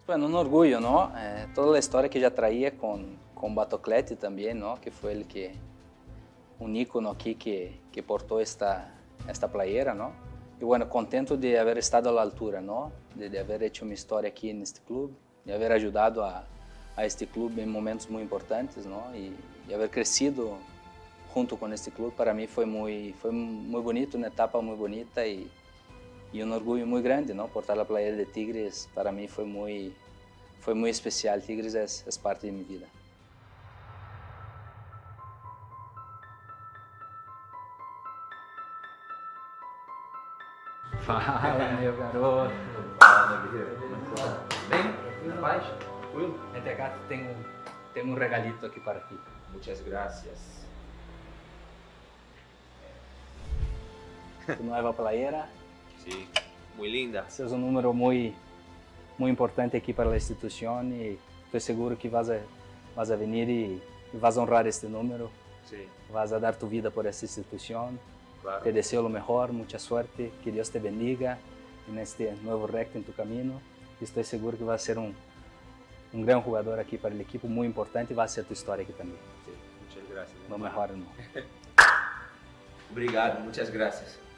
Bueno, un orgullo, ¿no? Toda la historia que ya traía con Batocletti también, ¿no? Que fue el que, un ícono aquí que portó esta playera, ¿no? Y bueno, contento de haber estado a la altura, ¿no? De haber hecho mi historia aquí en este club, de haber ayudado a este club en momentos muy importantes, ¿no? Y haber crecido junto con este club, para mí fue muy bonito, una etapa muy bonita y un orgullo muy grande, ¿no? Portar la playera de Tigres para mí fue muy especial. Tigres es parte de mi vida. Fala, meu garoto. Fala, guerreiro. Bem? Na paz? Tranquilo? Vente acá, tengo un regalito aquí para ti. Muchas gracias. Tu nueva playera. Sí, muy linda. Ese es un número muy importante aquí para la institución y estoy seguro que vas a venir y vas a honrar este número. Sí, Vas a dar tu vida por esta institución. claro. Te deseo lo mejor, mucha suerte, que Dios te bendiga en este nuevo reto en tu camino. Y estoy seguro que vas a ser un gran jugador aquí para el equipo, muy importante, y va a ser tu historia aquí también. Sí, muchas gracias. Lo mejor, ¿no? Obrigado, muchas gracias.